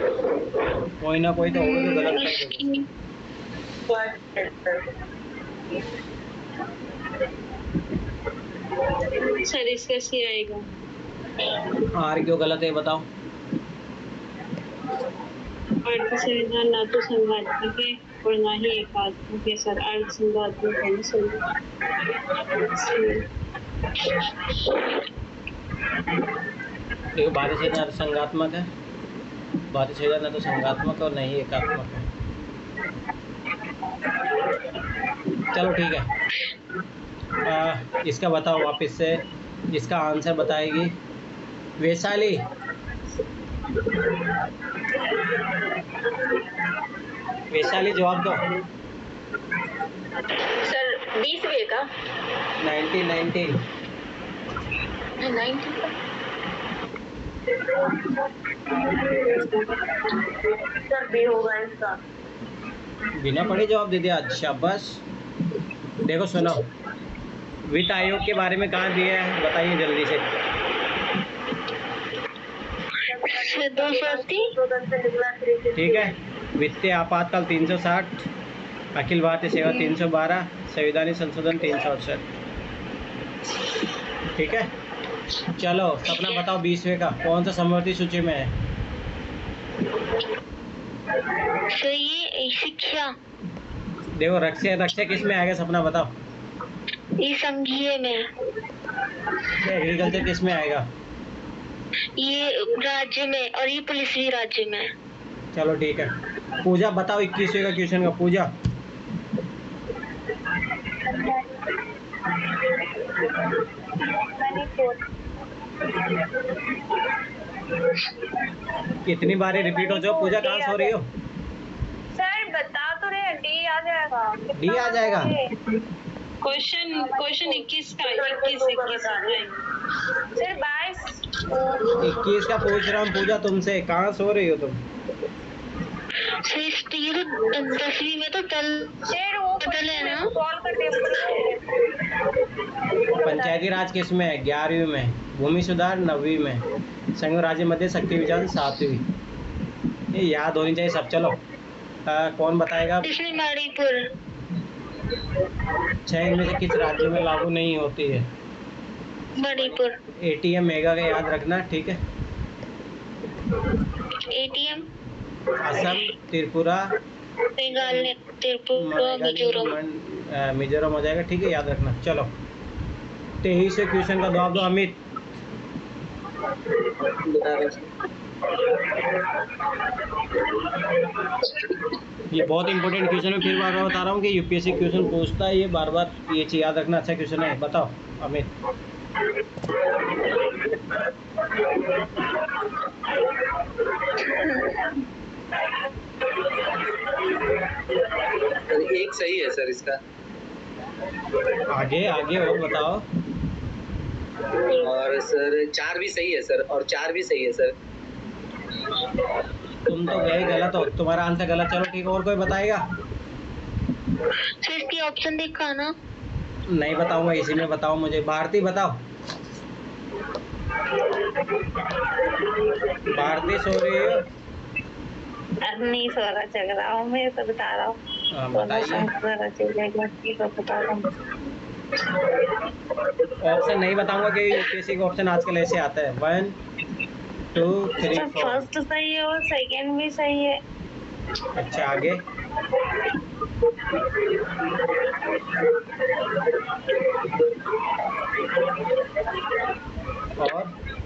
कोई ना कोई तो होगा जो गलत करोगे। सर इसका सी आएगा। आर क्यों गलत है बताओ? अर्थ संविधान ना तो संघात्मक है और ना ही एकात्मक है सर। अर्थ संघात्मक है ना सर। देखो भारतीय संविधान संघात्मक है, भारतीय संविधान ना तो संघात्मक है और नहीं एकात्मक है। चलो ठीक है, इसका बताओ वापस से, इसका आंसर बताएगी वैशाली। वैशाली जवाब दो। सर 20वें का 1919 सर बी होगा इसका। बिना पढ़े जवाब दे दिया, अच्छा बस। देखो सुनो, वित्त आयोग के बारे में कहाँ दिया है बताइए जल्दी से। 230। ठीक है, वित्तीय आपातकाल 360, अखिल भारतीय सेवा 312, संविधानिक संशोधन 368। ठीक है, चलो सपना बताओ 20वें का कौन सा समवर्ती सूची में है? सर ये शिक्षा। देखो रक्षा रक्षा किस में आएगा सपना बताओ? ये संघीय में। एग्रीकल्चर किस में आएगा? ये राज्य में, और ये पुलिस भी राज्य में। चलो ठीक है, पूजा बताओ 21वें का क्वेश्चन का। पूजा कितनी बार रिपीट हो जाओ? पूजा कहाँ सो रही हो? सर बता तो रहे, डी आ जाएगा। डी आ जाएगा। क्वेश्चन 21 का 21 सर 22। 21 का पूछ रहा हूँ पूजा तुमसे, कहाँ सो रही हो तुम? ये तो 10वीं में तो सर वो है ना। कॉल का टेबल। पंचायती राज किस में है? 11वीं में, भूमि सुधार 9वीं में, संघ राज्य मध्य शक्ति विज्ञान 7वीं। ये याद होनी चाहिए सब। चलो कौन बताएगा? इसमें मणिपुर। 6 इनमें से किस राज्य में लागू नहीं होती है? मणिपुर। एटीएम मेगा का याद रखना, ठीक है? एटीएम असम, त्रिपुरा, मेघालय, त्रिपुरा, मिजोरम। मिजोरम हो जाएगा, ठीक है, याद रखना। चलो 23वें क्वेश्चन का जवाब दो अमित। ये बहुत इंपॉर्टेंट क्वेश्चन है, फिर बार बार बता रहा हूँ कि यूपीएससी क्वेश्चन पूछता है, ये बार बार ये चीज याद रखना। अच्छा क्वेश्चन है, बताओ अमित। एक सही है सर इसका। आगे आगे और बताओ। और सर 4 भी सही है सर, और 4 भी सही है सर। तुम तो गए गलत हो, तुम्हारा आंसर गलत। चलो ठीक है, और कोई बताएगा? सर इसकी ऑप्शन देखा ना। नहीं बताऊंगा, इसी में बताओ मुझे। भारती बताओ। भारती सो रही हो? नहीं सो रहा, चल रहा हूँ मैं तो बता रहा हूँ। बताइए। ऑप्शन नहीं बताऊंगा कि यूपीएससी का ऑप्शन आजकल ऐसे आता है। 1 2 3 4। फर्स्ट सही है और सेकंड भी सही है। अच्छा आगे। और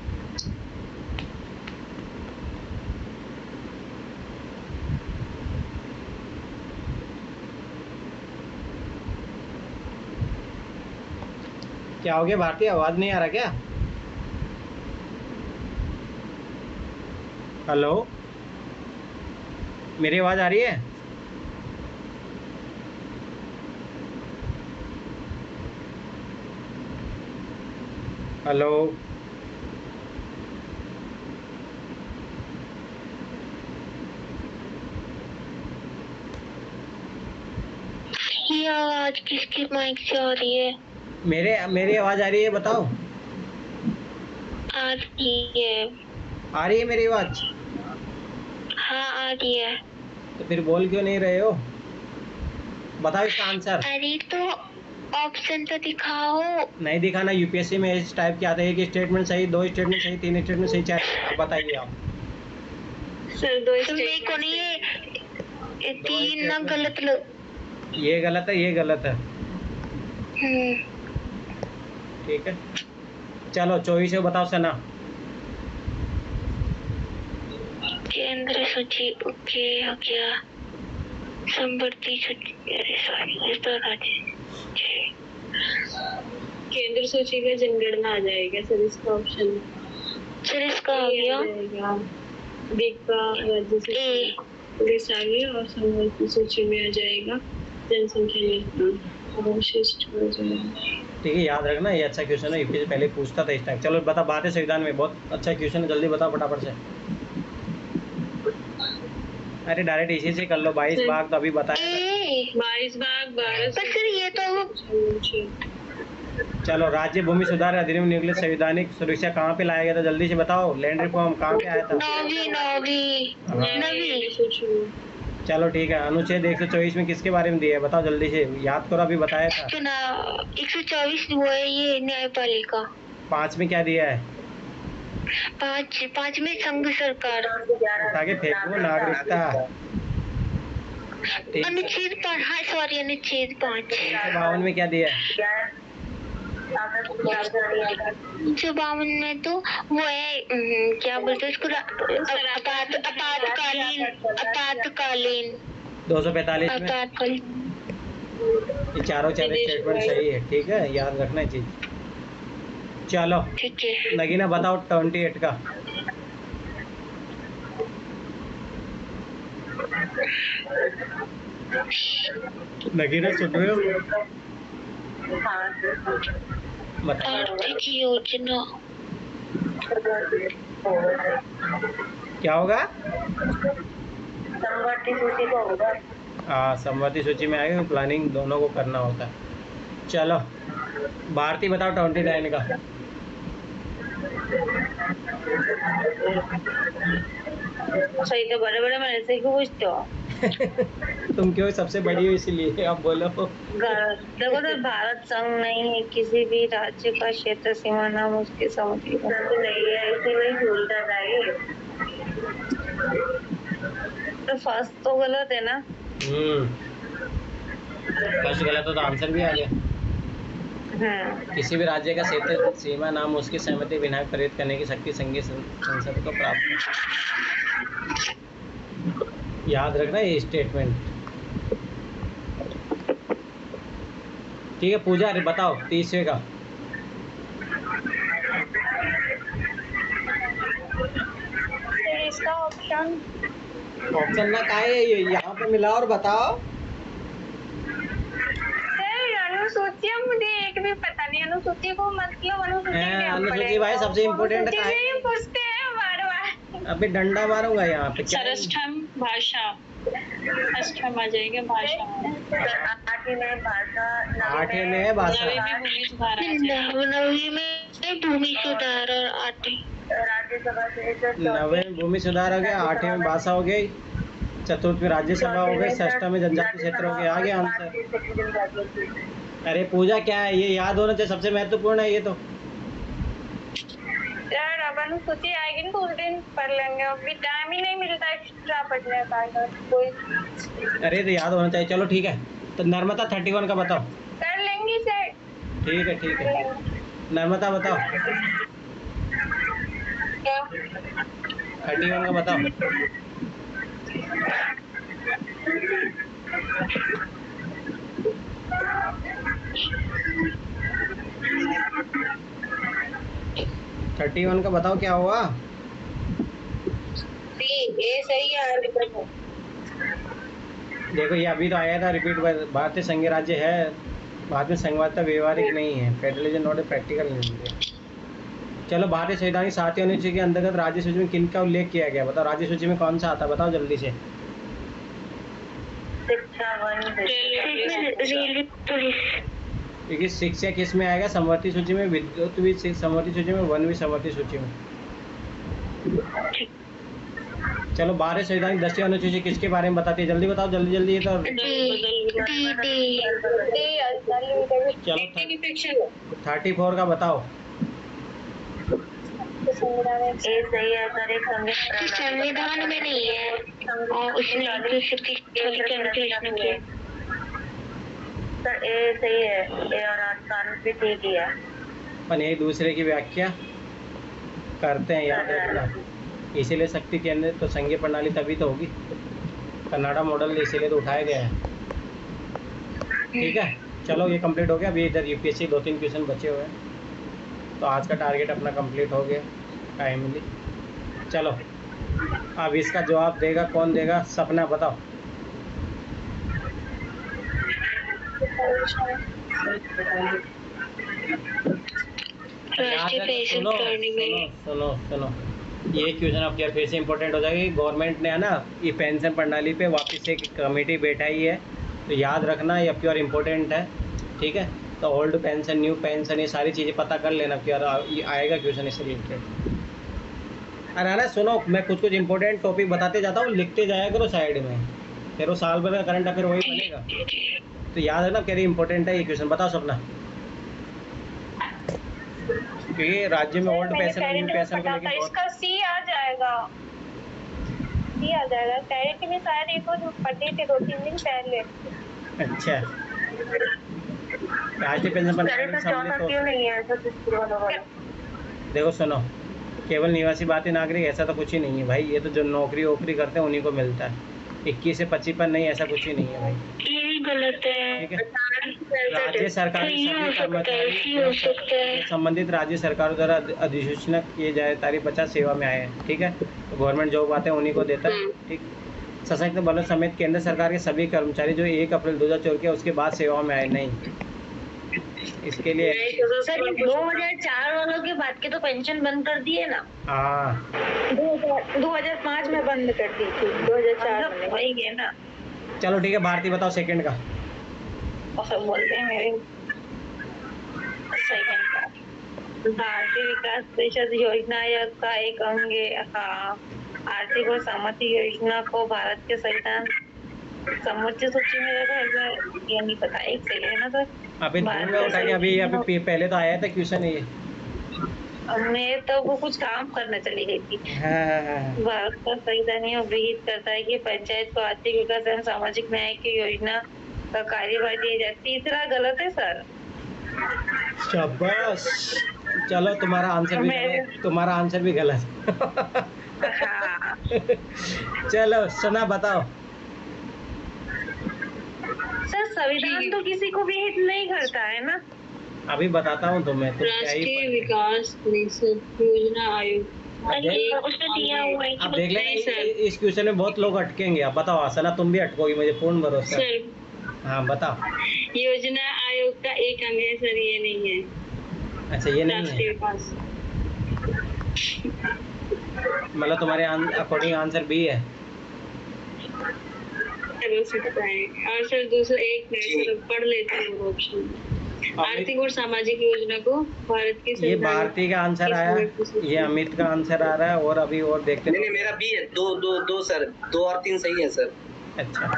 क्या हो गया भारती? आवाज नहीं आ रहा क्या? हेलो, मेरी आवाज आ रही है? हेलो, ये आवाज किसकी माइक से आ रही है? मेरी आवाज आ रही है? बताओ। आ रही है। आ रही है मेरी आवाज? हाँ आ रही है। तो फिर बोल क्यों नहीं रहे हो? बताओ इसका आंसर। अरे तो ऑप्शन तो दिखाओ। नहीं दिखाना, यूपीएससी में इस टाइप के आते हैं, एक स्टेटमेंट सही, 2 स्टेटमेंट सही, 3 स्टेटमेंट सही, 4। अब बताइए आप। सर 2 तो मेरे को नहीं ये 3 ना गलत ये गलत है, ये गलत है। ठीक है, चलो 24 बताओ सना। केंद्र सूची ओके हो गया। संवर्ती सूची, अरे सॉरी ये तो केंद्र सूची का जनगणना आ जाएगा सर इसका ऑप्शन। सर इसका आ गया बी का राज्य सूची पुलिस आ गया और संवर्ती सूची में आ जाएगा जनसंख्या नियंत्रण अवशिष्ट हो जाएगा। ठीक है, याद रखना ये अच्छा क्वेश्चन है, यूपीएससी पहले पूछता था इस टाइप। चलो बता, भारतीय संविधान में बहुत अच्छा क्वेश्चन है, जल्दी बताओ फटाफट से। अरे डायरेक्ट इसी से कर लो। 22 भाग तो अभी बताया। 22 भाग 12। सर ये तो चलो, राज्य भूमि सुधार अधिनियम निर्गलित संवैधानिक सुरक्षा कहाँ पे लाया गया था, जल्दी से बताओ। लैंड रिफॉर्म कहाँ पे आया था? नवी। चलो ठीक है, अनुच्छेद 124 में किसके बारे में दिया है बताओ जल्दी से, याद करो, अभी बताया था। 124 वो है ये न्यायपालिका। 5 में क्या दिया है? 5 में संघ सरकार। उठा के फेंको, नागरिकता। अनुच्छेद 5, हाँ सॉरी अनुच्छेद 5। 352 में क्या दिया है? 52 में तो वो है क्या बोलते हैं उसको, आपातकालीन 245 में आपातकालीन। ये चारों स्टेटमेंट सही है। ठीक है, याद रखना है चीज। चलो ठीक है, नगीना बताओ 28 का। नगीना सुन रहे हो? बताओ। आर्थिक योजना क्या होगा? संवर्ती सूची को होगा। हाँ, संवर्ती सूची में आएगा, प्लानिंग दोनों को करना होता है। चलो भारती बताओ 29 का। सही तो बड़े बड़े मैंने से क्यों पूछते हो? तुम क्यों सबसे बड़ी हो इसीलिए, अब बोलो। देखो तो भारत संघ नहीं है, किसी भी राज्य का क्षेत्र सीमा नाम उसके समुद्री नहीं है, इसी में भूलता जाए। तो फर्स्ट तो गलत है ना? फर्स्ट गलत हो तो आंसर भी आ गया। किसी भी राज्य का क्षेत्र सीमा नाम उसकी सहमति बिना प्रेरित करने की शक्ति संघीय संसद को प्राप्त है। याद रखना ये स्टेटमेंट। ठीक है पूजा, अरे बताओ 30वें का। इसका ऑप्शन ना का है, ये यहाँ पे मिला और बताओ। अनुसूची मुझे एक भी पता नहीं, अनुसूची को मतलब अनुसूची भाई सबसे इम्पोर्टेंट का है। पूछते हैं बार-बार। अभी डंडा मारूंगा यहाँ पे। सरष्ठम भाषा, अष्टम आ जाएगा भाषा। 8 में है भाषा, 9वीं में भूमि सुधार और 8वीं राज्यसभा से 9वें में भूमि सुधार हो गया, 8वें में भाषा हो गई, 4th में राज्यसभा हो गई, 6th में जनजाति क्षेत्र हो गया। आ गया आंसर। अरे पूजा क्या है, ये याद होना चाहिए, सबसे महत्वपूर्ण है ये तो। यार अब अनुसूची आएगी ना तो उस दिन पढ़ लेंगे, अभी टाइम ही नहीं मिलता एक्स्ट्रा पढ़ने का कोई। अरे तो याद होना चाहिए। चलो ठीक है, तो नर्मदा 31 का बताओ। कर लेंगी सर। ठीक है नर्मदा बताओ। क्या 31 का बताओ। थर्टी वन का बताओ क्या हुआ? ये सही है। देखो ये अभी तो आया था रिपीट। भारतीय संघीय राज्य है, भारत में संघवादिता व्यवहारिक नहीं है, फेडरलिज्म नॉट ए प्रैक्टिकल नहीं है। चलो भारतीय संविधान की 7वीं अनुसूची के अंतर्गत राज्य सूची में किन का उल्लेख किया गया, बताओ राज्य सूची में कौन सा आता है, बताओ जल्दी से। Railway police. क्योंकि शिक्षा किस में आएगा, समवर्ती सूची में, विद्युत भी समवर्ती सूची में, वन भी समवर्ती सूची में। चलो 12 संविधान 10वीं अनुसूची किसके बारे में बताती है, जल्दी बताओ, जल्दी जल्दी। ये तो चलो 34 का बताओ। संविधान में नहीं है और उसमें सर ए सही है, ए और कानून भी ठीक ही है। अपन एक दूसरे की व्याख्या करते हैं, याद रखना। इसीलिए शक्ति केंद्र तो संघीय प्रणाली तभी तो होगी, कनाडा मॉडल इसीलिए तो उठाया गया है। ठीक है, चलो ये कंप्लीट हो गया। अभी इधर यूपीएससी 2-3 क्वेश्चन बचे हुए हैं, तो आज का टारगेट अपना कंप्लीट हो गया टाइमली। चलो अब इसका जवाब देगा कौन देगा, सपना बताओ। सुनो सुनो सुनो, ये क्वेश्चन अब क्या फिर से इम्पोर्टेंट हो जाएगी। गवर्नमेंट ने है ना ये पेंशन प्रणाली पे वापस एक कमेटी बैठाई है, तो याद रखना ये अब और इम्पोर्टेंट है। ठीक है, तो ओल्ड पेंशन, न्यू पेंशन, ये सारी चीज़ें पता कर लेना कि यार ये आएगा क्वेश्चन इससे रिलेटेड। अरे ना सुनो, मैं कुछ इम्पोर्टेंट टॉपिक बताते जाता हूँ, लिखते जाया करो साइड में, फिर वो साल भर का करंट अफेयर वही बनेगा। तो याद है ना क्या इम्पोर्टेंट है ये क्वेश्चन, बताओ सपना। क्योंकि राज्य में ओल्ड पेंशन और न्यू पेंशन को लेकर इसका सी आ जाएगा, सी आ जाएगा। कैरेटी में शायद एक और पढ़े थे 2-3 दिन पहले। अच्छा, राष्ट्रीय पेंशन प्रणाली क्यों नहीं है ऐसा कुछ? देखो सुनो, केवल निवासी भारतीय नागरिक ऐसा तो कुछ ही नहीं है भाई, ये तो जो नौकरी वोकरी करते हैं उन्हीं को मिलता है। 21 से 25 पर नहीं, ऐसा कुछ ही नहीं है भाई। ये गलत है। ठीक है, राज्य सरकारी सभी कर्मचारी संबंधित राज्य सरकारों द्वारा अधिसूचना किए जाए तारीख 50 सेवा में आए हैं। ठीक है, तो गवर्नमेंट जॉब आते हैं उन्हीं को देता है। ठीक, सशक्त बलों समेत केंद्र सरकार के सभी कर्मचारी जो 1 अप्रैल 2004 के उसके बाद सेवा में आए नहीं, इसके लिए सर 2004 वालों के बाद के तो पेंशन बंद कर दिए ना। हाँ 2005 में बंद कर दी थी, 2004 में वही है ना। चलो ठीक है, भारती बताओ सेकंड का। सब बोलते हैं मेरे सेकंड का भारतीय विकास परिषद योजना आयोग का एक अंग है। हाँ, आर्थिक और सामाजिक योजना को भारत के संविधान समुच्च सूची में रखा है। ये नहीं पता, एक सेकंड है ना सर। अभी उठा के अभी पहले तो आया था क्वेश्चन ये। मैं तो वो कुछ काम करने चली गई थी। भारत का संविधान यह विहित करता है कि पंचायत को आर्थिक विकास एवं सामाजिक न्याय की योजना का कार्यभार दिया जाए। तीसरा गलत है सर। शाबाश, चलो तुम्हारा आंसर भी गलत, तुम्हारा आंसर भी गलत। हाँ। चलो सुना बताओ। सर संविधान तो किसी को विहित नहीं करता है ना। अभी बताता हूँ तुम्हें। राष्ट्रीय विकास परिषद योजना आयोग उसमें दिया हुआ है अब देख लेना, इस क्वेश्चन में बहुत लोग अटकेंगे। अब बताओ आसना, तुम भी अटकोगी, मुझे पूर्ण भरोसा है। हाँ बताओ। योजना आयोग का एक अंग है सर, ये नहीं है। अच्छा ये नहीं राष्ट्रीय है, विकास मतलब तुम्हारे अकॉर्डिंग आंसर बी है। हो सकता है। और सर दूसरा एक मिनट पढ़ लेते हैं ऑप्शन। आर्थिक और सामाजिक योजना को भारत के, ये भारती का आंसर आया, ये अमित का आंसर आ रहा है, और अभी और देखते हैं। नहीं मेरा बी है। दो सर, 2 और 3 सही है सर। अच्छा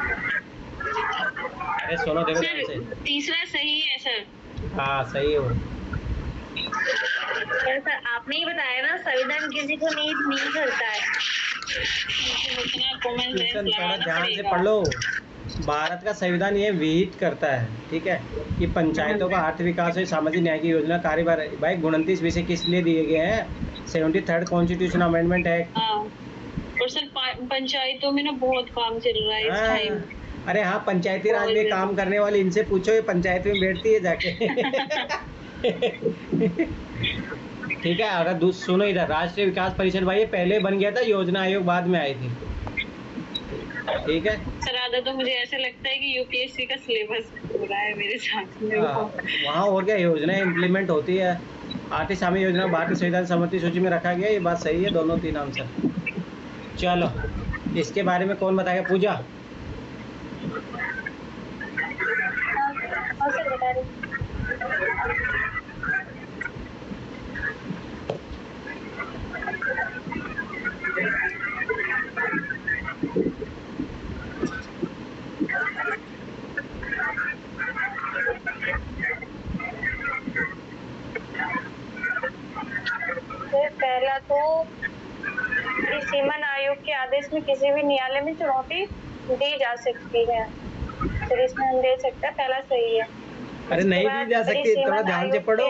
अरे सुनो देखो सर, तीसरा सही है सर। हाँ सही है वो। सर आपने ही बताया ना, संविधान किसी को नीड नहीं करता है। थोड़ा ध्यान से पढ़ लो। भारत का संविधान ये विहित करता है, ठीक है, कि पंचायतों का आर्थिक विकास और सामाजिक न्याय की योजना कार्यभार। भाई 29 विषय किस लिए दिए गए हैं? 73rd constitution amendment act. और सर पंचायतों में ना बहुत काम चल रहा है इस टाइम। अरे हाँ, पंचायती राज में काम करने वाली इनसे पूछो, ये पंचायत में बैठती है जाके। ठीक है, अगर सुनो इधर, राष्ट्रीय विकास परिषद भाई ये पहले बन गया था, योजना आयोग बाद में आई थी। ठीक है सर, आधा तो मुझे ऐसा लगता है कि यूपीएससी का सिलेबस हो रहा है मेरे साथ में। वहाँ और क्या योजना इम्प्लीमेंट होती है। आर्थिक सामाजिक योजना भारतीय संविधान सम्मति सूची में रखा गया, ये बात सही है, दोनों 3 आंसर। चलो इसके बारे में कौन बताएगा? पूजा। को सीमन आयोग के आदेश में किसी भी न्यायालय में चुनौती दी जा सकती है। सर इसमें हम दे सकते हैं, पहला सही है। अरे नहीं दी जा सकती, थोड़ा ध्यान से पढ़ो।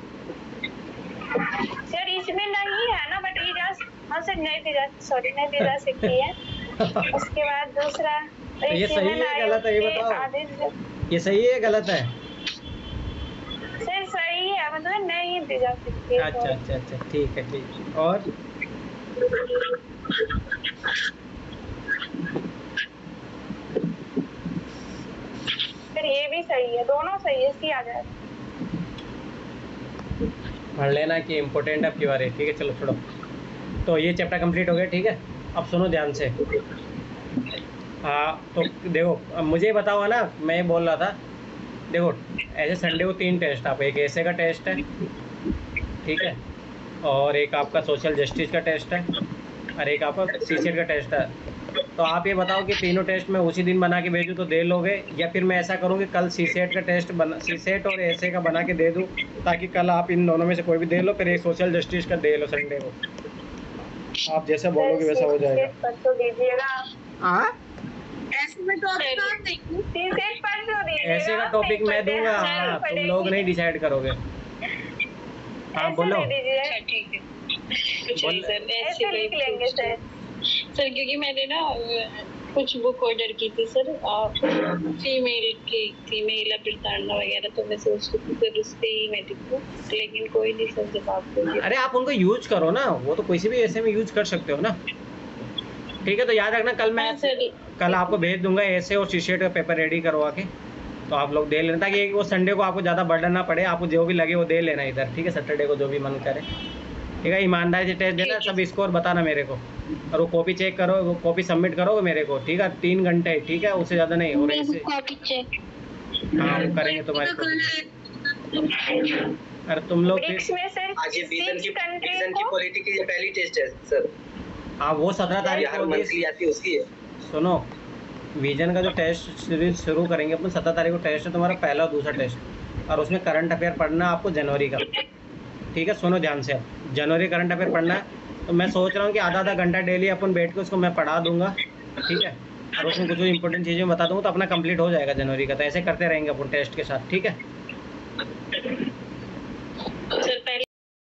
सर इसमें नहीं है ना, बट ये हाँ सर नहीं दी जा सकती है। उसके बाद दूसरा, ये सही है गलत है ये बताओ, ये सही है गलत है? सर सही है, मतलब नहीं दी जा सकती है। अच्छा अच्छा अच्छा ठीक है ठीक है। और सर ये भी सही है, दोनों सही है, इसकी आ जाए पढ़ लेना कि इम्पोर्टेंट है आपकी बारे। ठीक है चलो छोड़ो। तो ये चैप्टर कंप्लीट हो गया। ठीक है अब सुनो ध्यान से। हाँ तो देखो अब मुझे बताओ ना, मैं बोल रहा था देखो ऐसे संडे को 3 टेस्ट, आप एक ऐसे का टेस्ट है, ठीक है, और एक आपका सोशल जस्टिस का टेस्ट है, और एक आपका सीसेट का टेस्ट है। तो आप ये बताओ कि तीनों टेस्ट मैं उसी दिन बना के भेजूँ तो दे लोगे, या फिर मैं ऐसा करूँ कि कल सीसेट का टेस्ट सीसेट और ऐसे का बना के दे दूँ, ताकि कल आप इन दोनों में से कोई भी दे लो, फिर एक सोशल जस्टिस का दे लो संडे को। आप जैसा बोलोगे वैसा हो जाएगा। परसों दीजिएगा। हाँ ऐसे का टॉपिक मैं दूंगा, हाँ तुम लोग नहीं डिसाइड करोगे। हाँ बोलो। ठीक है सर, ऐसे लिख लेंगे सर। सर क्योंकि मैंने ना कुछ बुक ऑर्डर की थी सर, फीमेल अप्रताड़ना वगैरह, तो मैं सोच रही थी सर उस पे ही मैं लिखूं, लेकिन कोई नहीं सर जब आपको। अरे आप उनको यूज करो ना, वो तो किसी भी ऐसे में यूज कर सकते हो ना। ठीक है तो याद रखना कल मैं कल आपको भेज दूंगा ऐसे और सीसेट का पेपर रेडी करवा के, तो आप लोग दे लेना, ताकि वो संडे को आपको ज़्यादा बर्डन ना पड़े, आपको जो भी लगे वो दे लेना इधर। ठीक है सैटरडे को जो भी मन करे। ठीक है ईमानदारी से टेस्ट देना, सब स्कोर बताना मेरे को, और वो कॉपी चेक करो, वो कॉपी सबमिट करोगे मेरे को। ठीक है 3 घंटे, ठीक है उससे ज़्यादा नहीं। और ऐसे हाँ वो करेंगे तुम्हारे को। अरे तुम लोग आज ये विजन की पॉलिटी की पहली टेस्ट है सर। हाँ वो 17 तारीख को मंथली आती है उसकी है। सुनो विजन का जो टेस्ट सीरीज शुरू करेंगे अपन 17 तारीख को टेस्ट है तुम्हारा पहला और दूसरा टेस्ट, और उसमें करंट अफेयर पढ़ना आपको जनवरी का। ठीक है सुनो ध्यान से, जनवरी करंट अफेयर पढ़ना है, तो मैं सोच रहा हूँ कि आधा घंटा डेली अपन बैठ के उसको मैं पढ़ा दूंगा। ठीक है और उसमें कुछ इंपॉर्टेंट चीज़ें बता दूँगा, तो अपना कंप्लीट हो जाएगा जनवरी का। तो ऐसे करते रहेंगे अपन टेस्ट के साथ। ठीक है